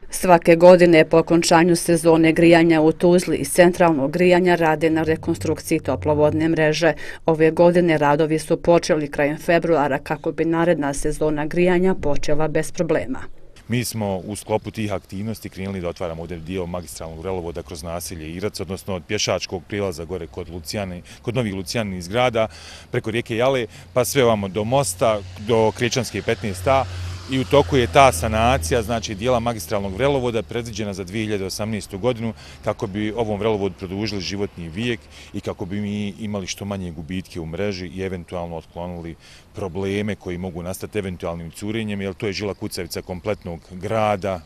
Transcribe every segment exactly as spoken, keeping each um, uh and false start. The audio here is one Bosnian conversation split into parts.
Svake godine po okončanju sezone grijanja u Tuzli iz centralnog grijanja rade na rekonstrukciji toplovodne mreže. Ove godine radovi su počeli krajem februara kako bi naredna sezona grijanja počela bez problema. Mi smo u sklopu tih aktivnosti krenuli da otvaramo ovdje dio magistralnog vrelovoda kroz naselje Irac, odnosno od pješačkog prilaza gore kod, Lucijani, kod Novih Lucijaninih zgrada, preko rijeke Jale, pa sve ovamo do mosta, do Krečanske petnaest A. I u toku je ta sanacija, znači dijela magistralnog vrelovoda predviđena za dvije hiljade osamnaestu. godinu kako bi ovom vrelovodu produžili životni vijek i kako bi mi imali što manje gubitke u mreži i eventualno otklonili probleme koji mogu nastati eventualnim curenjem, jer to je žila kucavica kompletnog grada.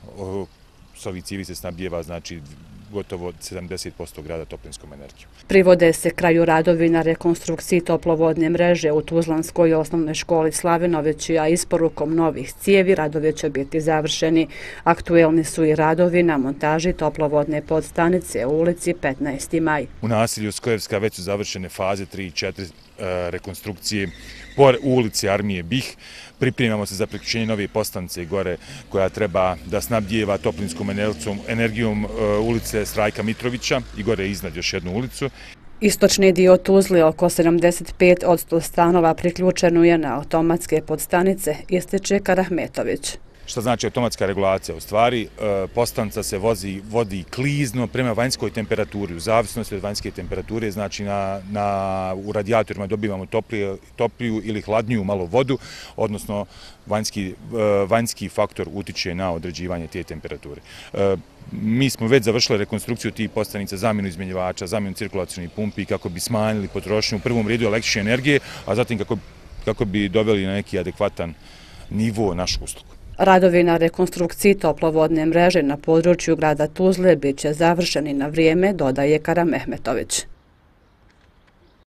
S ovih cijevi se snabdijeva, znači, gotovo sedamdeset posto grada toplinskom energijom. Privode se kraju radovi na rekonstrukciji toplovodne mreže u Tuzlanskoj osnovnoj školi Slavinovići, a isporukom novih cijevi radovi će biti završeni. Aktuelni su i radovi na montaži toplovodne podstanice u ulici petnaesti maj. U naselju Skojevska već su završene faze tri i četiri rekonstrukcije po ulici Armije Bih. Pripremamo se za priključenje nove podstanice gore koja treba da snabdijeva toplinskom energijom ulice Strajka Mitrovića i gore iznad još jednu ulicu. Istočni dio Tuzle, oko sedamdeset pet posto stanova priključeno je na automatske podstanice, ističe Karahmetović. Šta znači automatska regulacija? U stvari, podstanica se vozi, vodi klizno prema vanjskoj temperaturi. U zavisnosti od vanjske temperature, znači na, na, u radijatorima dobivamo topliju, topliju ili hladniju malo vodu, odnosno vanjski, vanjski faktor utiče na određivanje te temperature. Mi smo već završili rekonstrukciju tih podstanica, zamjenu izmjenjivača, zamjenu cirkulacijnih pumpi kako bi smanjili potrošnju u prvom redu električne energije, a zatim kako, kako bi doveli na neki adekvatan nivo našu uslugu. Radovi na rekonstrukciji toplovodne mreže na području grada Tuzle bit će završeni na vrijeme, dodaje Karamehmetović.